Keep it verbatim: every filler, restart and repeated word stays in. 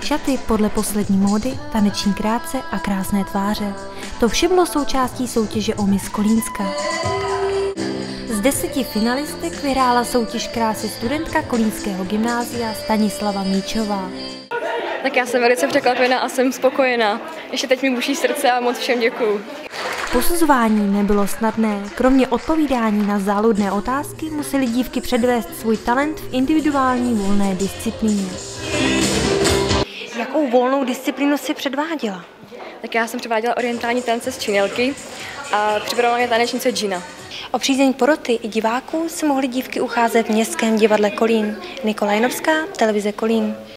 šaty podle poslední módy, taneční krátce a krásné tváře. To vše bylo součástí soutěže o Miss Kolínska. Z deseti finalistek vyhrála soutěž krásy studentka kolínského gymnázia Stanislava Míčová. Tak já jsem velice překvapená a jsem spokojená. Ještě teď mi buší srdce a moc všem děkuju. Posuzování nebylo snadné. Kromě odpovídání na záludné otázky musely dívky předvést svůj talent v individuální volné disciplíně. Jakou volnou disciplínu si předváděla? Tak já jsem předváděla orientální tance z činelky a připravila mě tanečnice Gina. O přízeň poroty i diváků se mohly dívky ucházet v Městském divadle Kolín. Nikola Jinovská, televize Kolín.